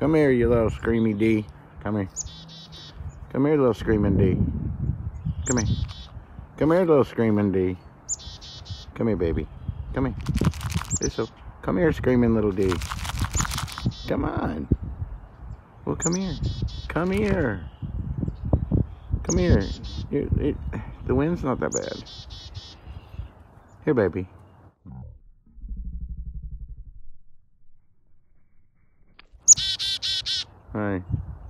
Come here, you little screamy D. Come here. Come here, little screaming D. Come here. Come here, little screaming D. Come here, baby. Come here. Come here, screaming little D. Come on. Well, come here. Come here. Come here. The wind's not that bad. Here, baby. Hi.